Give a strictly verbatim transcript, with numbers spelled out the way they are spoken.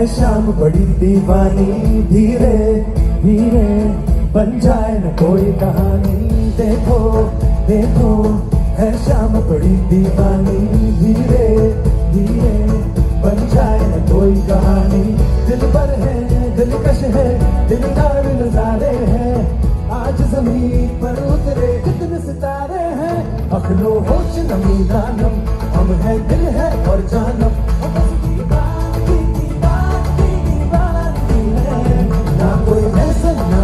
शाम बड़ी दीवानी, धीरे धीरे बन जाए न कोई कहानी। देखो देखो है शाम बड़ी दीवानी, धीरे धीरे बन जाए न कोई कहानी। दिल पर है दिलकश है दिलदार नजारे हैं, आज जमीन पर उतरे कितने सितारे हैं। अखलो होश नमी दानम, हम है दिल है और जानम। ना कोई ऐसा ना